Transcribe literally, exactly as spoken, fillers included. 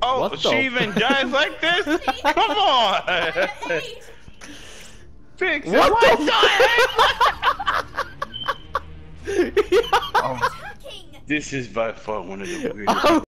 Oh, What she the- even does like this? Come on! Fix it! What What the the heck? Oh, this is by far one of the weirdest.